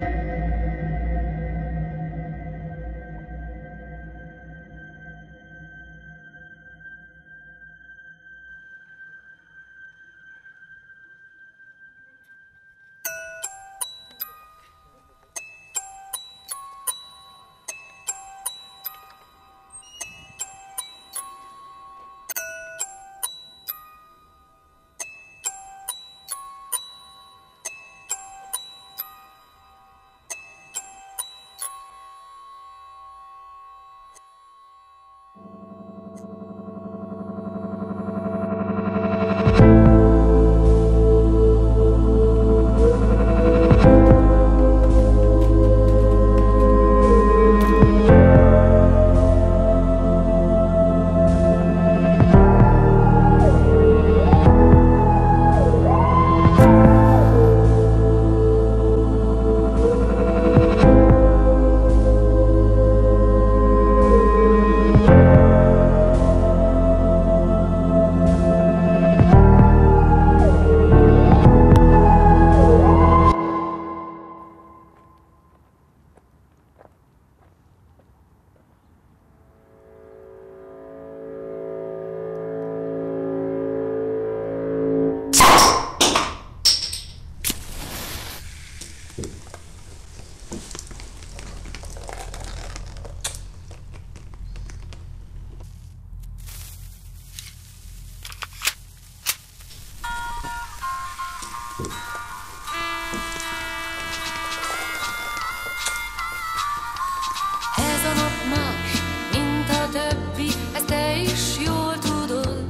Ez a nap más, mint a többi, ezt te is jól tudod.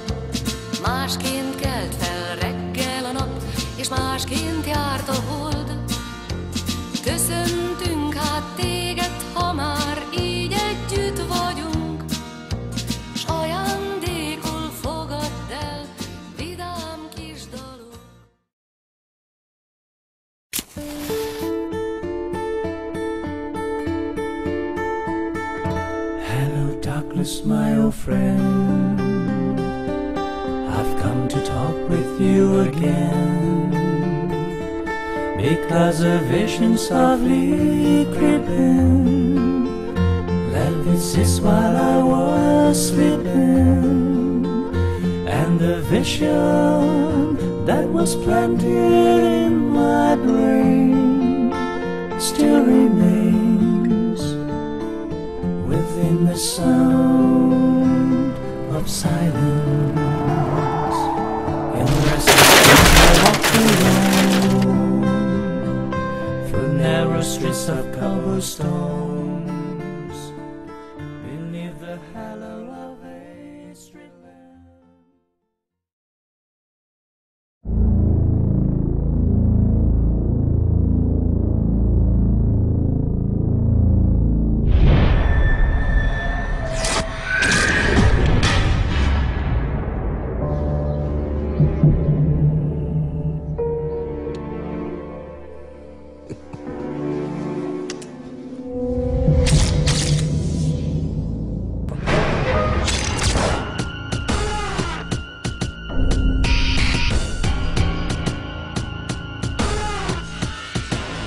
Másként kelt fel reggel a nap, és másként járt a hold. Köszöntünk hát téged, ha már így együtt vagyunk, s ajándékul fogadd el vidám kis dalok. Hello, darkness, my old friend. I've come to talk with you again, because a vision softly creeping left its seats while I was sleeping, and the vision that was planted in my brain still remains within the sound of silence. In the restless night I walk alone through narrow streets of cobblestones, beneath the halo of a street lamp.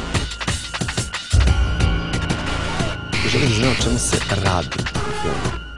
Jeżeli źle o czym rady w filmie.